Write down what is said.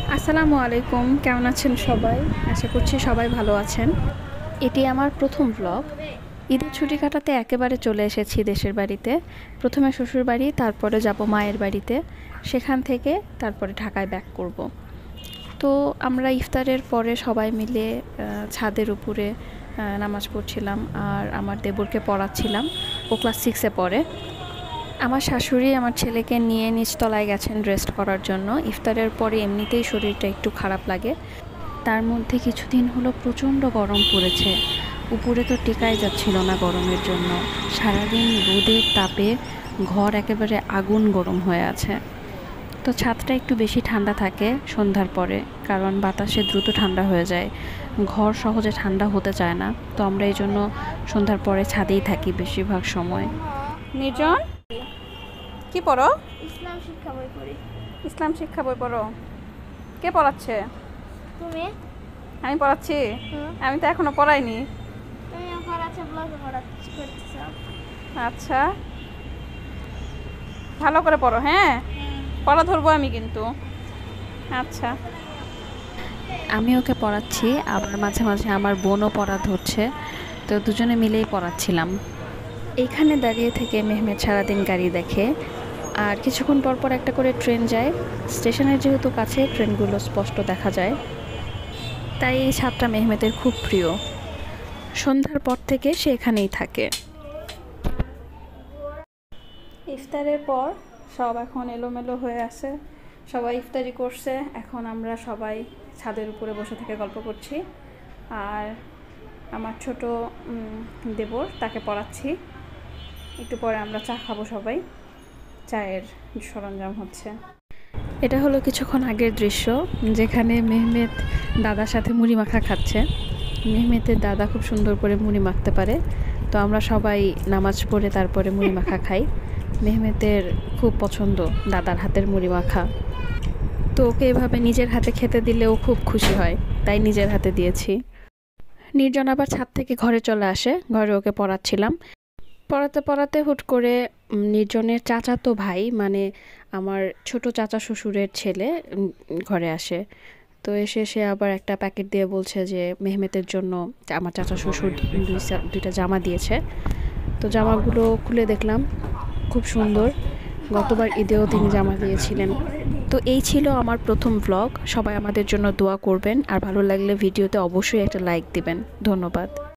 আসসালামু আলাইকুম, কেমন আছেন সবাই? আশা করছি সবাই ভালো আছেন। এটি আমার প্রথম ব্লগ। ঈদের ছুটি কাটাতে একেবারে চলে এসেছি দেশের বাড়িতে। প্রথমে শ্বশুর বাড়ি, তারপরে যাব মায়ের বাড়িতে। সেখান থেকে তারপরে ঢাকায় ব্যাক করব। তো আমরা ইফতারের পরে সবাই মিলে ছাদের উপরে নামাজ পড়ছিলাম, আর আমার দেবরকে পড়াচ্ছিলাম। ও ক্লাস 6-এ পড়ে। আমার শাশুড়ি আমার ছেলেকে নিয়ে নিচতলায় গেছেন রেস্ট করার জন্য। ইফতারের পরে এমনিতেই শরীরটা একটু খারাপ লাগে, তার মধ্যে কিছুদিন হলো প্রচণ্ড গরম পড়েছে। উপরে তো টেকাই যাচ্ছিল না গরমের জন্য। সারাদিন রোদের তাপে ঘর একেবারে আগুন গরম হয়ে আছে। তো ছাদটা একটু বেশি ঠান্ডা থাকে সন্ধ্যার পরে, কারণ বাতাসে দ্রুত ঠান্ডা হয়ে যায়। ঘর সহজে ঠান্ডা হতে চায় না, তো আমরা এই জন্য সন্ধ্যার পরে ছাদেই থাকি বেশিরভাগ সময়। নির্জন, কি পড়ো? ইসলাম শিক্ষা বই পড়ি। ইসলাম শিক্ষা বই পড়ো? কে পড়াচ্ছে? তুমি? আমি পড়াচ্ছি? আমি তো এখনো পড়াইনি। তুমি পড়াচ্ছো, ব্লগে করতেছ। আচ্ছা, ভালো করে পড়ো। হ্যাঁ, পড়া ধরবো আমি কিন্তু। আচ্ছা, আমি ওকে পড়াচ্ছি, আবার মাঝে মাঝে আমার বোনও পড়া ধরছে। তো দুজনে মিলেই পড়াচ্ছিলাম। এইখানে দাঁড়িয়ে থেকে মেহমেদ সারাদিন গাড়ি দেখে, আর কিছুক্ষণ পর পর একটা করে ট্রেন যায়। স্টেশনের যেহেতু কাছে, ট্রেনগুলো স্পষ্ট দেখা যায়, তাই এই ছাদটা মেহমেদের খুব প্রিয়। সন্ধ্যার পর থেকে সে এখানেই থাকে। ইফতারের পর সব এখন এলোমেলো হয়ে আছে। সবাই ইফতারি করছে, এখন আমরা সবাই ছাদের উপরে বসে থেকে গল্প করছি। আর আমার ছোট দেবর, তাকে পড়াচ্ছি। একটু পরে আমরা চা খাবো সবাই। চায়ের সরঞ্জাম হচ্ছে। এটা হলো কিছুক্ষণ আগের দৃশ্য, যেখানে মেহমেদ দাদার সাথে মুড়ি মাখা খাচ্ছে। মেহমেদের দাদা খুব সুন্দর করে মুড়ি মাখতে পারে, তো আমরা সবাই নামাজ পড়ে তারপরে মুড়ি মাখা খাই। মেহমেদের খুব পছন্দ দাদার হাতের মুড়ি মাখা, তো ওকে এভাবে নিজের হাতে খেতে দিলেও খুব খুশি হয়, তাই নিজের হাতে দিয়েছি। নির্জন আবার ছাদ থেকে ঘরে চলে আসে, ঘরে ওকে পড়াচ্ছিলাম। পড়াতে পড়াতে হুট করে নির্জনের চাচাতো ভাই, মানে আমার ছোট চাচা শ্বশুরের ছেলে ঘরে আসে। তো এসে সে আবার একটা প্যাকেট দিয়ে বলছে যে মেহমেতের জন্য আমার চাচা শ্বশুর দুইটা জামা দিয়েছে। তো জামাগুলো খুলে দেখলাম, খুব সুন্দর। গতবার ঈদেও তিনি জামা দিয়েছিলেন। তো এই ছিল আমার প্রথম ব্লগ। সবাই আমাদের জন্য দোয়া করবেন, আর ভালো লাগলে ভিডিওতে অবশ্যই একটা লাইক দিবেন। ধন্যবাদ।